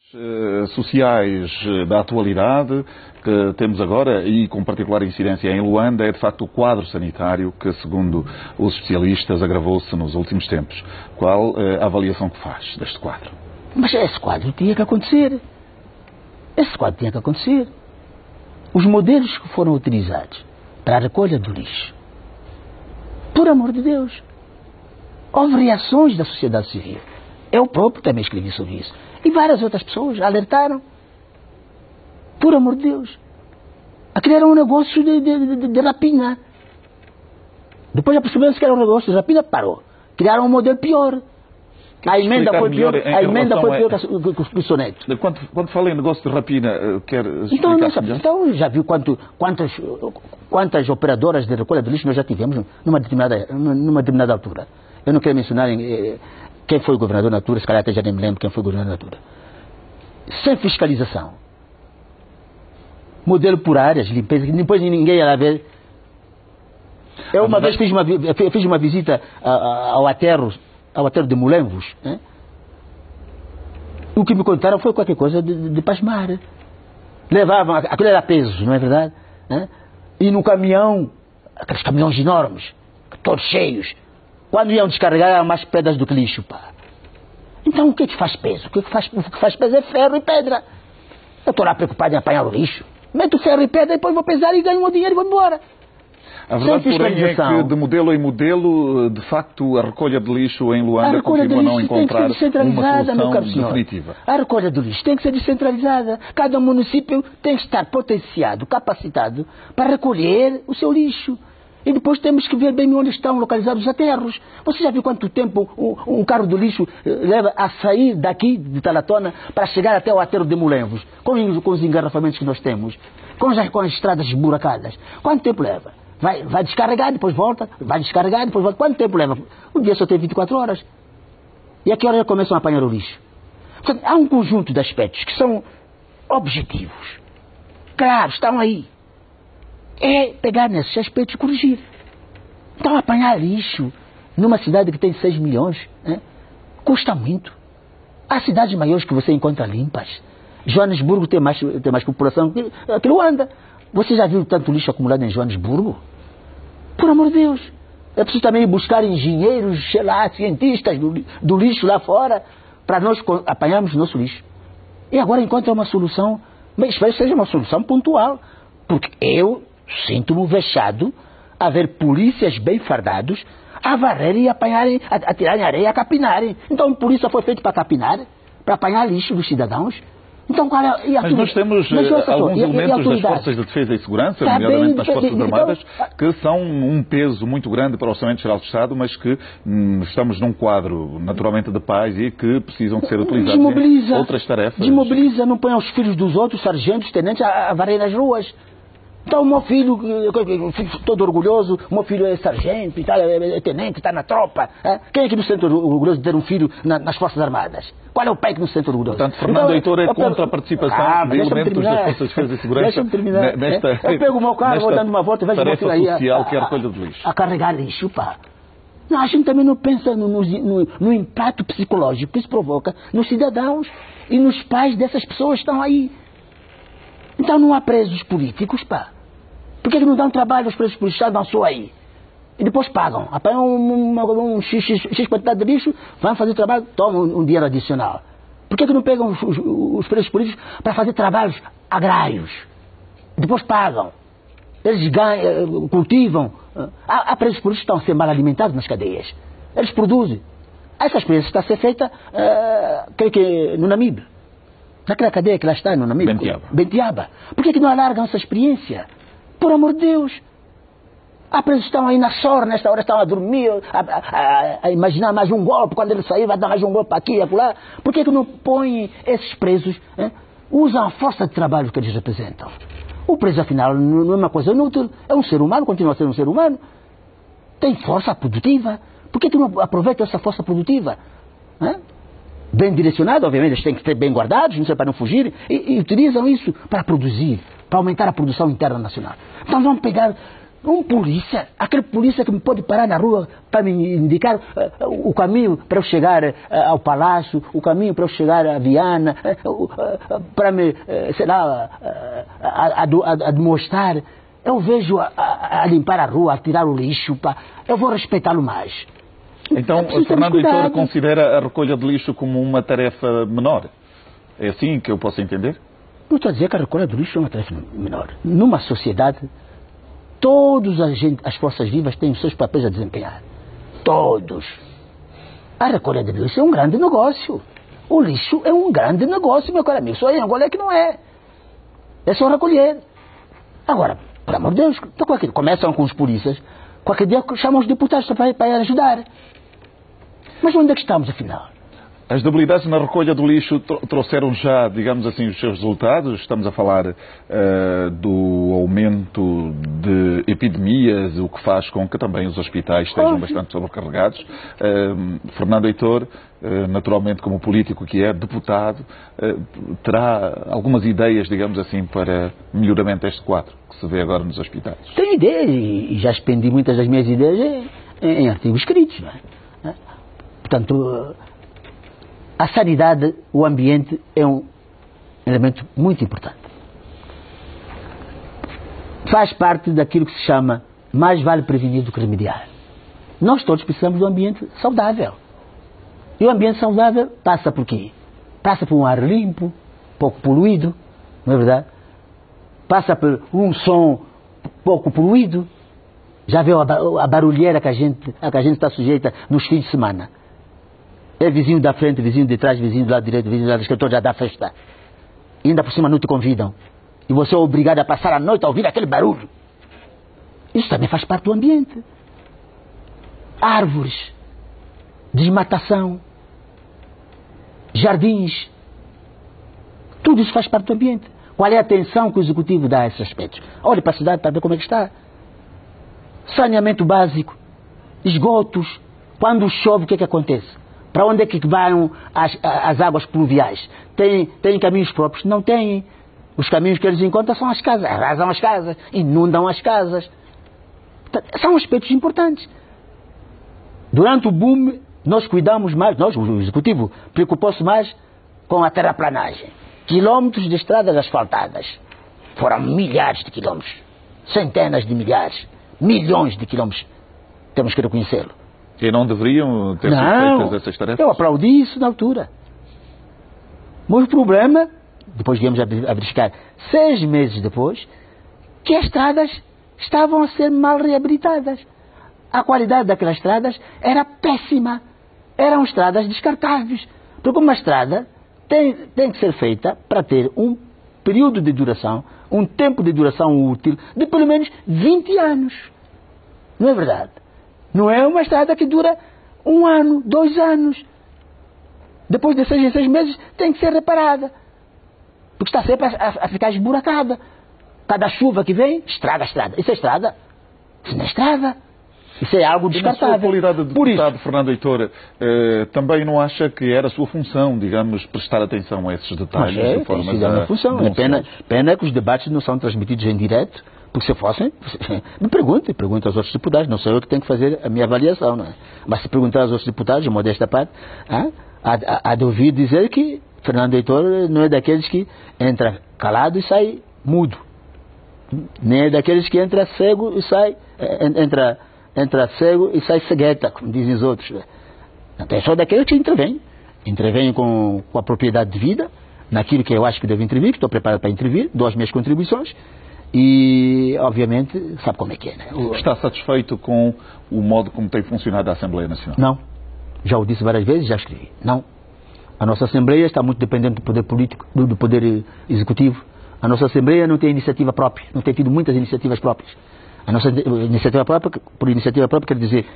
Sociais da atualidade que temos agora e com particular incidência em Luanda é de facto o quadro sanitário que, segundo os especialistas, agravou-se nos últimos tempos. Qual a avaliação que faz deste quadro? Mas esse quadro tinha que acontecer. Esse quadro tinha que acontecer. Os modelos que foram utilizados para a recolha do lixo, por amor de Deus, houve reações da sociedade civil. Eu próprio também escrevi sobre isso. E várias outras pessoas alertaram. Por amor de Deus. Aquilo era um negócio de rapina. Depois já percebeu-se que era um negócio de rapina, parou. Criaram um modelo pior. A emenda foi pior que o soneto. Quando fala em negócio de rapina, quer explicar? Então já viu quantas operadoras de recolha de lixo nós já tivemos numa determinada altura. Eu não quero mencionar quem foi o governador na altura, se calhar até já nem me lembro quem foi o governador na altura. Sem fiscalização. Modelo por áreas, limpeza, depois ninguém ia ver. Eu uma vez fiz uma visita ao aterro de Mulenvos. Né? O que me contaram foi qualquer coisa de pasmar. Levavam, aquilo era peso, não é verdade? Né? E no caminhão, aqueles caminhões enormes, todos cheios. Quando iam descarregar eram mais pedras do que lixo, pá. Então o que faz peso? O que faz peso é ferro e pedra. Eu estou lá preocupado em apanhar o lixo. Meto ferro e pedra e depois vou pesar e ganho o dinheiro e vou embora. A verdade, porém, é que de modelo em modelo, de facto, a recolha de lixo em Luanda continua a não encontrar uma solução definitiva. A recolha de lixo tem que ser descentralizada. Cada município tem que estar potenciado, capacitado para recolher o seu lixo. E depois temos que ver bem onde estão localizados os aterros. Você já viu quanto tempo um carro de lixo leva a sair daqui de Talatona para chegar até o aterro de Mulenvos? Com os engarrafamentos que nós temos, com as estradas esburacadas. Quanto tempo leva? Vai descarregar, depois volta, vai descarregar, depois volta. Quanto tempo leva? O dia só tem 24 horas. E a que hora começam a apanhar o lixo? Portanto, há um conjunto de aspectos que são objetivos. Claro, estão aí. É pegar nesses aspectos e corrigir. Então, apanhar lixo numa cidade que tem 6 milhões, né, custa muito. Há cidades maiores que você encontra limpas. Joanesburgo tem mais população que Luanda. Você já viu tanto lixo acumulado em Joanesburgo? Por amor de Deus. É preciso também buscar engenheiros, sei lá, cientistas do lixo lá fora, para nós apanharmos o nosso lixo. E agora encontra uma solução, mas espero que seja uma solução pontual. Porque eu sinto-me vexado a ver polícias bem fardados a varrerem e apanharem, a tirarem areia e a capinarem. Então a polícia foi feita para capinar, para apanhar lixo dos cidadãos. Então, cara, mas nós temos alguns elementos das Forças de Defesa e Segurança, nomeadamente das Forças Armadas, que são um peso muito grande para o Orçamento Geral do Estado, mas que estamos num quadro naturalmente de paz e que precisam de ser utilizados em outras tarefas. Desmobiliza, não põe os filhos dos outros, sargentos, tenentes, a varrer nas ruas. Então o meu filho, todo orgulhoso, o meu filho é sargento, é tenente, está na tropa. É? Quem é que não se sente orgulhoso de ter um filho nas Forças Armadas? Qual é o pai que não se sente orgulhoso? Portanto, Fernando Heitor é contra a participação de elementos das Forças de Defesa e Segurança. Deixa-me terminar. Eu pego o meu carro, vou dando uma volta e vejo o meu filho aí a carregar lixo, pá. Não, a gente também não pensa no impacto psicológico que isso provoca nos cidadãos e nos pais dessas pessoas que estão aí. Então não há presos políticos, pá. Por que não dão trabalho aos presos políticos? Dão só aí. E depois pagam. Apanham um X quantidade de lixo, vão fazer trabalho, tomam um dinheiro adicional. Por que não pegam os presos políticos para fazer trabalhos agrários? E depois pagam. Eles ganham, cultivam. Há presos políticos que estão a ser mal alimentados nas cadeias. Eles produzem. Essa experiência está a ser feita, creio que no Namibe. Naquela cadeia que lá está, no Namibe. Bentiaba. Por que não alargam essa experiência? Por amor de Deus. Há presos que estão aí na sorra, nesta hora estão a dormir, a imaginar mais um golpe, quando ele sair vai dar mais um golpe aqui e acolá. Por que não põem esses presos, usam a força de trabalho que eles representam? O preso, afinal, não é uma coisa inútil, é um ser humano, continua a ser um ser humano. Tem força produtiva. Por que não aproveitam essa força produtiva? Bem direcionada, obviamente, eles têm que ser bem guardados, não sei, para não fugir, e utilizam isso para produzir, para aumentar a produção interna nacional. Então vamos pegar Um polícia, aquele polícia que me pode parar na rua para me indicar o caminho para eu chegar ao palácio, o caminho para eu chegar a Viana, para me, sei lá, a demonstrar. Eu vejo a limpar a rua, a tirar o lixo, eu vou respeitá-lo mais. Então, Fernando Heitor considera a recolha de lixo como uma tarefa menor? É assim que eu posso entender? Não estou a dizer que a recolha de lixo é uma tarefa menor. Numa sociedade, todas as forças vivas têm os seus papéis a desempenhar. Todos. A recolha de lixo é um grande negócio. O lixo é um grande negócio, meu caro amigo. Só em Angola é que não é. É só recolher. Agora, por amor de Deus, começam com os polícias, qualquer dia chamam os deputados para ajudar. Mas onde é que estamos, afinal? As debilidades na recolha do lixo trouxeram já, digamos assim, os seus resultados. Estamos a falar do aumento de epidemias, o que faz com que também os hospitais estejam bastante sobrecarregados. Fernando Heitor, naturalmente como político que é, deputado, terá algumas ideias, digamos assim, para melhoramento deste quadro que se vê agora nos hospitais? Tenho ideias e já expendi muitas das minhas ideias em artigos escritos. Não é? Portanto, a sanidade, o ambiente é um elemento muito importante. Faz parte daquilo que se chama mais vale prevenir do que remediar. Nós todos precisamos de um ambiente saudável. E o ambiente saudável passa por quê? Passa por um ar limpo, pouco poluído, não é verdade? Passa por um som pouco poluído. Já viu a barulheira que a gente está sujeita nos fins de semana? É vizinho da frente, vizinho de trás, vizinho do lado direito, vizinho do lado esquerdo, já dá festa. E ainda por cima não te convidam. E você é obrigado a passar a noite a ouvir aquele barulho. Isso também faz parte do ambiente. Árvores, desmatação, jardins, tudo isso faz parte do ambiente. Qual é a atenção que o Executivo dá a esses aspectos? Olhe para a cidade para ver como é que está. Saneamento básico, esgotos. Quando chove, o que é que acontece? Para onde é que vão as águas pluviais? Tem caminhos próprios? Não têm. Os caminhos que eles encontram são as casas. Arrasam as casas, inundam as casas. São aspectos importantes. Durante o boom, nós cuidamos mais, o Executivo preocupou-se mais com a terraplanagem. Quilómetros de estradas asfaltadas. Foram milhares de quilómetros. Centenas de milhares. Milhões de quilómetros. Temos que reconhecê-lo. E não deveriam ter sido feitas essas tarefas? Eu aplaudi isso na altura. Mas o problema, depois viemos a verificar 6 meses depois, que as estradas estavam a ser mal reabilitadas. A qualidade daquelas estradas era péssima. Eram estradas descartáveis. Porque uma estrada tem que ser feita para ter um período de duração, um tempo de duração útil de pelo menos 20 anos. Não é verdade? Não é uma estrada que dura 1 ano, 2 anos. Depois de 6 em 6 meses tem que ser reparada. Porque está sempre a ficar esburacada. Cada chuva que vem, estraga a estrada. Isso é estrada? Isso não é estrada. Isso é algo descartável. E na sua qualidade de deputado, Fernando Heitor, também não acha que era a sua função, digamos, prestar atenção a esses detalhes? Mas é a minha função. É pena que os debates não são transmitidos em direto. Porque se fossem, me pergunte aos outros deputados, não sou eu que tenho que fazer a minha avaliação, não é? Mas se perguntar aos outros deputados, de modesta parte, há de ouvir dizer que Fernando Heitor não é daqueles que entra calado e sai mudo, nem é daqueles que entra cego e sai, entra cego e sai cegueta, como dizem os outros. É só daqueles que intervêm com a propriedade de vida, naquilo que eu acho que devo intervir, que estou preparado para intervir, dou as minhas contribuições. E, obviamente, sabe como é que é, né? Está satisfeito com o modo como tem funcionado a Assembleia Nacional? Não. Já o disse várias vezes, já escrevi. Não. A nossa Assembleia está muito dependente do poder político, do poder executivo. A nossa Assembleia não tem iniciativa própria, não tem tido muitas iniciativas próprias. A nossa iniciativa própria, por iniciativa própria, quer dizer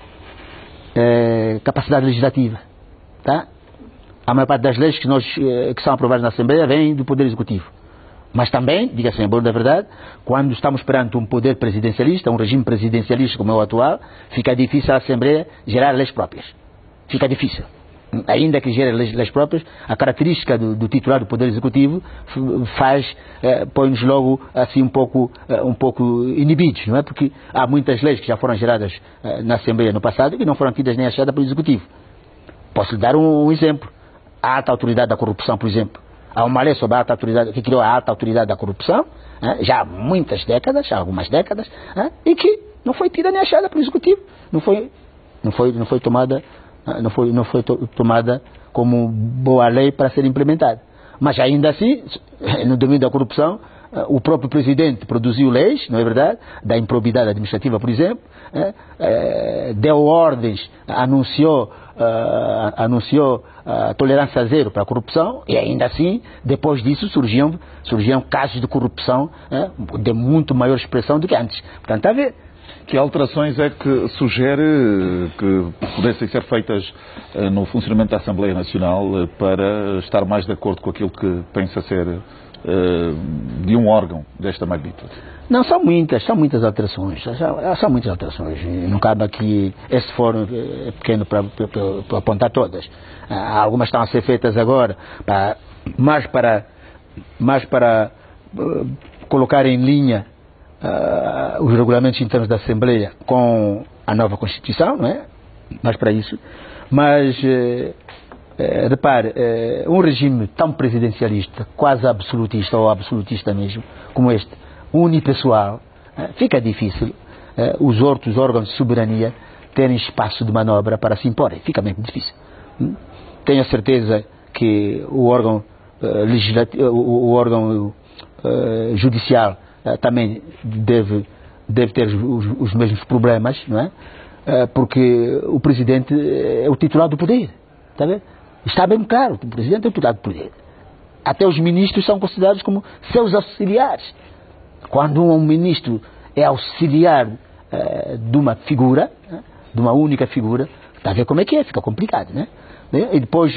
capacidade legislativa. Tá? A maior parte das leis que são aprovadas na Assembleia vem do poder executivo. Mas também, diga-se em boa da verdade, quando estamos perante um poder presidencialista, um regime presidencialista como é o atual, fica difícil a Assembleia gerar leis próprias. Fica difícil. ainda que gere leis próprias, a característica do titular do Poder Executivo põe-nos logo assim um pouco inibidos, não é? Porque há muitas leis que já foram geradas na Assembleia no passado e que não foram tidas nem achadas pelo Executivo. Posso lhe dar um exemplo. A alta autoridade da corrupção, por exemplo. Há uma lei sobre a alta autoridade, que criou a alta autoridade da corrupção, já há muitas décadas, já há algumas décadas, e que não foi tida nem achada pelo Executivo. Não foi tomada como boa lei para ser implementada. Mas ainda assim, no domínio da corrupção, o próprio Presidente produziu leis, não é verdade? Da improbidade administrativa, por exemplo, deu ordens, anunciou tolerância zero para a corrupção, e ainda assim, depois disso, surgiam casos de corrupção de muito maior expressão do que antes. Portanto, está a ver? Que alterações é que sugere que pudessem ser feitas no funcionamento da Assembleia Nacional para estar mais de acordo com aquilo que pensa ser de um órgão desta magnitude? Não, são muitas alterações. São muitas alterações. Não cabe aqui esse fórum pequeno para apontar todas. Algumas estão a ser feitas agora, mais para colocar em linha os regulamentos internos da Assembleia com a nova Constituição, não é? Mais para isso. Mas, repare, um regime tão presidencialista, quase absolutista ou absolutista mesmo, como este, unipessoal, fica difícil os outros órgãos de soberania terem espaço de manobra para se imporem. Fica bem difícil. Tenho a certeza que o órgão judicial também deve ter os mesmos problemas, não é? Porque o Presidente é o titular do poder. Está bem? Está bem claro, o Presidente é o titular do poder. Até os ministros são considerados como seus auxiliares. Quando um ministro é auxiliar de uma figura, de uma única figura, está a ver como é que é, fica complicado, né? E depois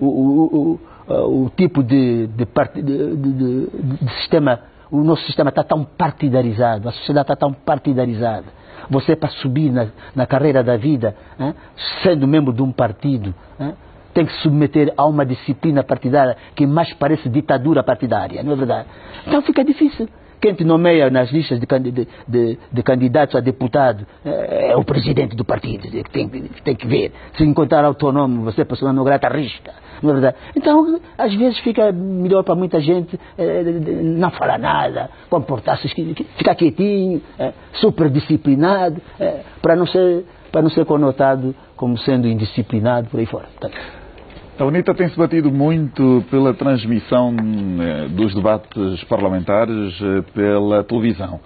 o tipo de sistema, o nosso sistema está tão partidarizado, a sociedade está tão partidarizada. Você, para subir na carreira da vida, sendo membro de um partido, tem que se submeter a uma disciplina partidária que mais parece ditadura partidária, não é verdade? Então fica difícil. Quem te nomeia nas listas de candidatos a deputado é o presidente do partido, tem que ver. Se encontrar autonômico, você, pessoa não grata, risca. Não é verdade? Então, às vezes fica melhor para muita gente não falar nada, comportar-se, ficar quietinho, super disciplinado, para não ser conotado como sendo indisciplinado por aí fora. Tá? A UNITA tem-se batido muito pela transmissão dos debates parlamentares pela televisão.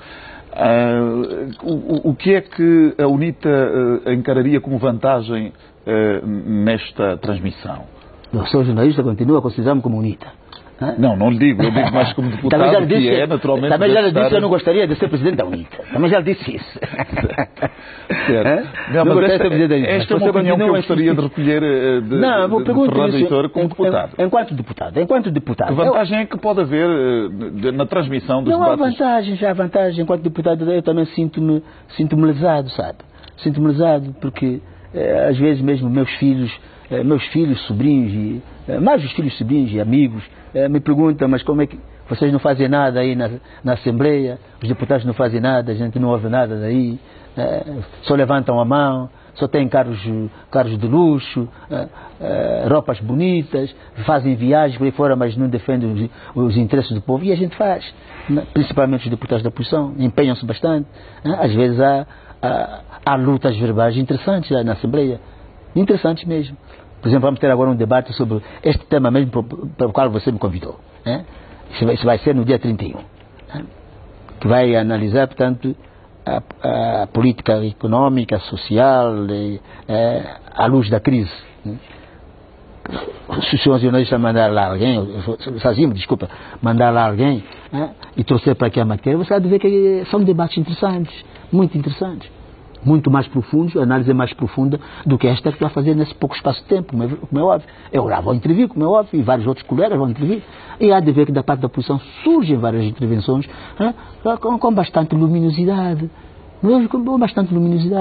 O que é que a UNITA encararia como vantagem nesta transmissão? Eu sou jornalista, continuo a considerar-me como UNITA. Não lhe digo, eu digo mais como deputado, naturalmente... Também já lhe disse que eu não gostaria de ser presidente da UNITA. Também já lhe disse isso. Certo. Não, mas esta é uma opinião que eu gostaria de recolher de Fernando Heitor como deputado. Enquanto deputado. Que vantagem é que pode haver na transmissão dos debates? Não há vantagem. Enquanto deputado eu também sinto-me lesado, sabe? Sinto-me lesado porque às vezes mesmo meus filhos, sobrinhos, mais os filhos, sobrinhos e amigos, me perguntam, mas como é que vocês não fazem nada aí na Assembleia, os deputados não fazem nada, a gente não ouve nada daí, só levantam a mão, só têm carros de luxo, roupas bonitas, fazem viagens por aí fora, mas não defendem os interesses do povo, e a gente faz, principalmente os deputados da oposição, empenham-se bastante, às vezes há lutas verbais interessantes na Assembleia, interessantes mesmo. Por exemplo, vamos ter agora um debate sobre este tema mesmo para o qual você me convidou. Isso vai ser no dia 31. Que vai analisar, portanto, a política económica, social, à luz da crise. Se o senhor jornalista mandar lá alguém, mandar lá alguém e trouxer para aqui a matéria, você vai ver que são debates interessantes, muito interessantes. Muito mais profundos, a análise é mais profunda do que esta que vai fazer nesse pouco espaço de tempo, como é óbvio. Eu lá vou intervir, como é óbvio, e vários outros colegas vão intervir. E há de ver que da parte da oposição surgem várias intervenções com bastante luminosidade. Com bastante luminosidade.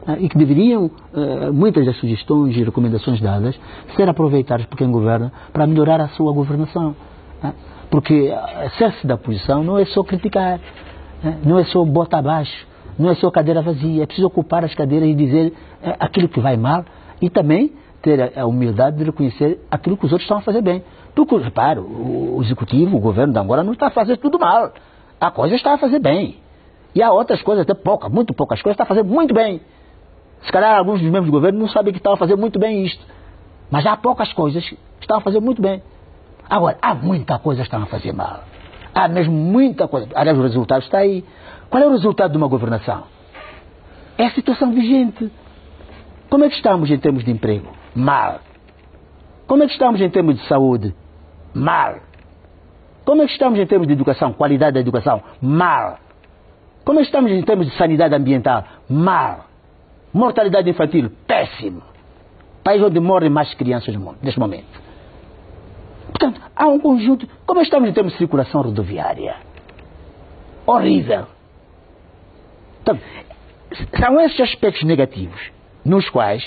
e que deveriam, muitas das sugestões e recomendações dadas, ser aproveitadas por quem governa para melhorar a sua governação. Porque ser-se da oposição não é só criticar, não é só botar abaixo, não é só cadeira vazia, é preciso ocupar as cadeiras e dizer aquilo que vai mal e também ter a humildade de reconhecer aquilo que os outros estão a fazer bem. Porque, repare, o executivo, o governo de Angola não está a fazer tudo mal. A coisa está a fazer bem. E há outras coisas, até muito poucas coisas, está a fazer muito bem. Se calhar alguns dos membros do governo não sabem que estão a fazer muito bem isto. Mas há poucas coisas que estão a fazer muito bem. Agora, há muita coisa que estão a fazer mal. Há mesmo muita coisa. Aliás, o resultado está aí. Qual é o resultado de uma governação? É a situação vigente. Como é que estamos em termos de emprego? Mal. Como é que estamos em termos de saúde? Mal. Como é que estamos em termos de educação? Qualidade da educação? Mal. Como é que estamos em termos de sanidade ambiental? Mal. Mortalidade infantil? Péssimo. País onde morrem mais crianças no mundo, neste momento. Portanto, há um conjunto... Como é que estamos em termos de circulação rodoviária? Horrível. Então, são esses aspectos negativos nos quais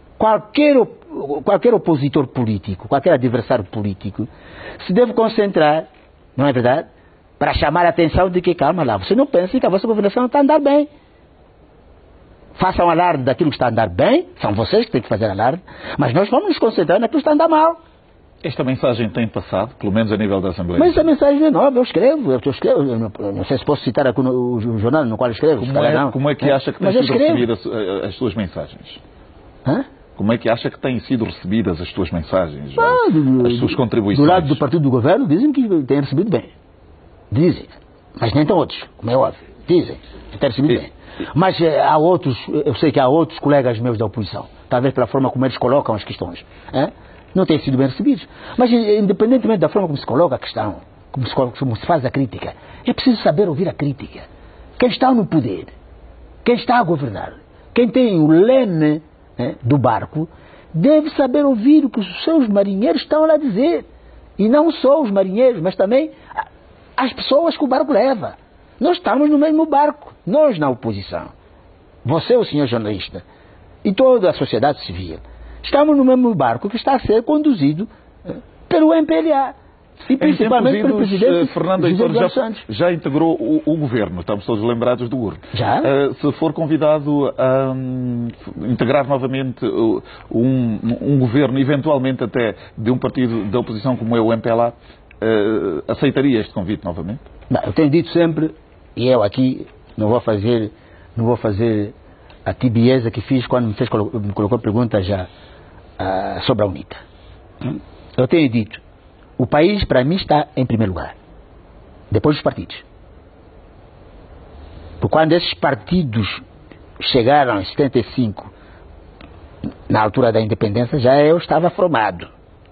qualquer opositor político, qualquer adversário político se deve concentrar, não é verdade? Para chamar a atenção de que, calma lá, você não pensa que a vossa governação está a andar bem. Façam alarde daquilo que está a andar bem, são vocês que têm que fazer alarde, mas nós vamos nos concentrar naquilo que está a andar mal. Esta mensagem tem passado, pelo menos a nível da Assembleia? Mas essa mensagem não é nova, eu escrevo, eu não sei se posso citar aqui o jornal no qual escrevo. Como é que acha que têm sido recebidas as suas mensagens? Hã? Como é que acha que têm sido recebidas as suas mensagens, as suas contribuições? Do lado do partido do governo dizem que têm recebido bem. Dizem. Mas nem todos, como é óbvio. Dizem que têm recebido bem. Mas há outros, eu sei que há outros colegas meus da oposição, talvez pela forma como eles colocam as questões, não têm sido bem recebidos. Mas independentemente da forma como se coloca a questão, como se faz a crítica, é preciso saber ouvir a crítica. Quem está no poder, quem está a governar, quem tem o leme do barco, deve saber ouvir o que os seus marinheiros estão a dizer. E não só os marinheiros, mas também as pessoas que o barco leva. Nós estamos no mesmo barco, nós na oposição. Você, o senhor jornalista, e toda a sociedade civil. Estamos no mesmo barco que está a ser conduzido pelo MPLA. E principalmente pelo presidente Fernando Heitor já integrou o governo, estamos todos lembrados do governo. Já? Se for convidado a integrar novamente um governo, eventualmente até de um partido da oposição como é o MPLA, aceitaria este convite novamente? Não, eu tenho dito sempre, e eu aqui não vou fazer a tibieza que fiz quando me colocou pergunta já sobre a UNITA. Eu tenho dito, o país para mim está em primeiro lugar, depois dos partidos. Porque quando esses partidos chegaram em 75, na altura da independência, já eu estava formado.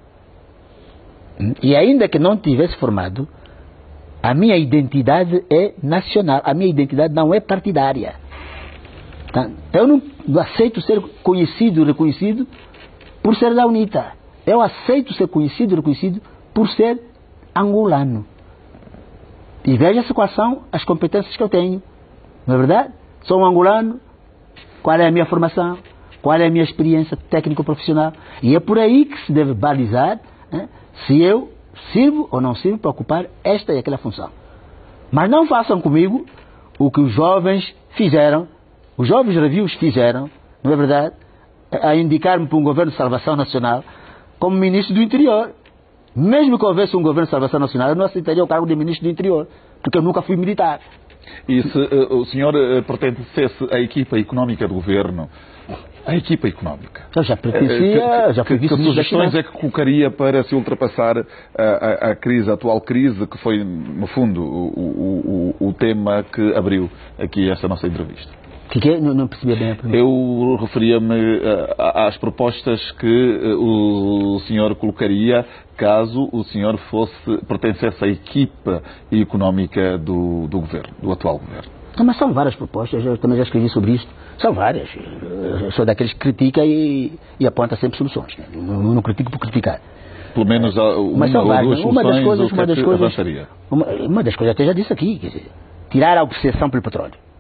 E ainda que não tivesse formado, a minha identidade é nacional, a minha identidade não é partidária. Eu não aceito ser conhecido e reconhecido por ser da UNITA. Eu aceito ser conhecido e reconhecido por ser angolano. E veja-se quais são as competências que eu tenho. Não é verdade? Sou um angolano. Qual é a minha formação? Qual é a minha experiência técnico-profissional? E é por aí que se deve balizar se eu sirvo ou não sirvo para ocupar esta e aquela função. Mas não façam comigo o que os jovens fizeram, os jovens reviews fizeram, não é verdade? A indicar-me para um governo de salvação nacional como ministro do interior. Mesmo que houvesse um governo de salvação nacional, eu não aceitaria o cargo de ministro do interior, porque eu nunca fui militar. E se o senhor pertencesse à equipa económica do governo, a equipa económica, eu já pertencia, já fui vice-ministro. Que sugestões é que colocaria para se ultrapassar a crise, a atual crise, que foi, no fundo, o tema que abriu aqui esta nossa entrevista? Não percebia bem a pergunta. Eu referia-me às propostas que o senhor colocaria caso o senhor pertencesse à equipa económica do governo, do atual governo. Mas são várias propostas, eu também já escrevi sobre isto. São várias. Eu sou daqueles que critica e aponta sempre soluções. Não critico por criticar. Pelo menos uma ou duas soluções, avançaria? Uma das coisas, até já disse aqui, quer dizer, tirar a obsessão pelo petróleo.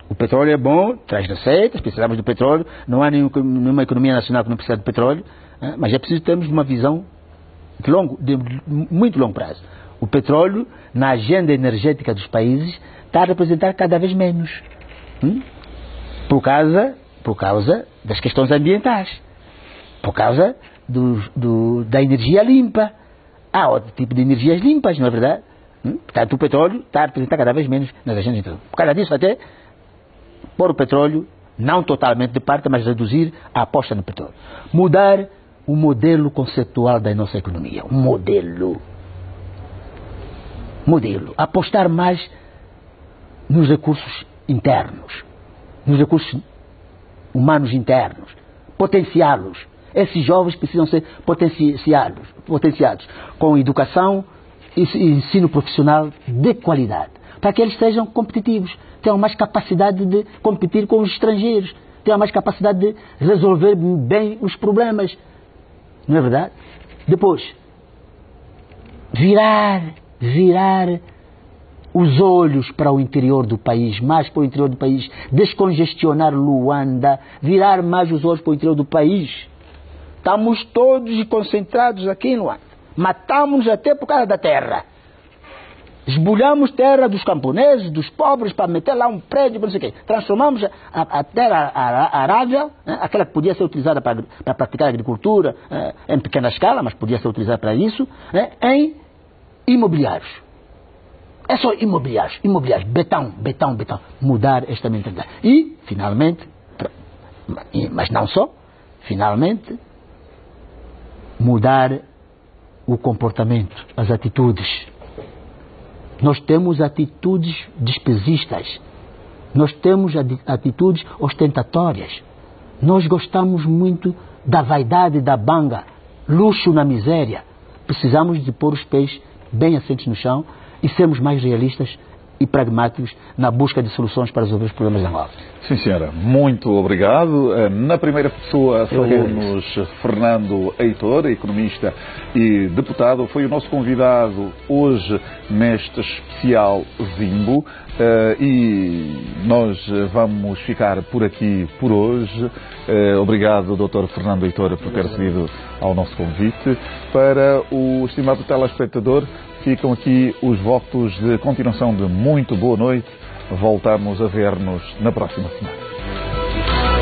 O petróleo é bom, traz receitas, precisamos do petróleo, não há nenhuma economia nacional que não precisa de petróleo, mas é preciso termos uma visão de muito longo prazo. O petróleo, na agenda energética dos países, está a representar cada vez menos. Por causa das questões ambientais. Por causa da energia limpa. Há outro tipo de energias limpas, não é verdade? Portanto, o petróleo está a representar cada vez menos nas agendas. Por causa disso, até pôr o petróleo, não totalmente de parte, mas reduzir a aposta no petróleo. Mudar o modelo conceitual da nossa economia. Um modelo. Apostar mais nos recursos internos, nos recursos humanos internos, potenciá-los. Esses jovens precisam ser potenciados com educação e ensino profissional de qualidade, para que eles sejam competitivos, tenham mais capacidade de competir com os estrangeiros, tenham mais capacidade de resolver bem os problemas. Não é verdade? Depois, virar os olhos para o interior do país, mais para o interior do país, descongestionar Luanda, virar mais os olhos para o interior do país. Estamos todos concentrados aqui em Luanda. Matamos-nos até por causa da terra. Esbulhamos terra dos camponeses, dos pobres, para meter lá um prédio, não sei o quê. Transformamos a terra arável, aquela que podia ser utilizada para praticar agricultura em pequena escala, mas podia ser utilizada para isso, em imobiliários. É só imobiliários, betão. Mudar esta mentalidade. E, finalmente, mas não só, finalmente, mudar o comportamento, as atitudes. Nós temos atitudes despesistas. Nós temos atitudes ostentatórias. Nós gostamos muito da vaidade, da banga, luxo na miséria. Precisamos de pôr os pés bem assentes no chão e sermos mais realistas e pragmáticos na busca de soluções para resolver os problemas da Angola. Sim, senhora. Muito obrigado. Na primeira pessoa falou-nos Fernando Heitor, economista e deputado. Foi o nosso convidado hoje neste especial Zimbo. E nós vamos ficar por aqui por hoje. Obrigado, Dr. Fernando Heitor, por ter cedido ao nosso convite. Para o estimado telespectador, ficam aqui os votos de continuação de muito boa noite. Voltamos a ver-nos na próxima semana.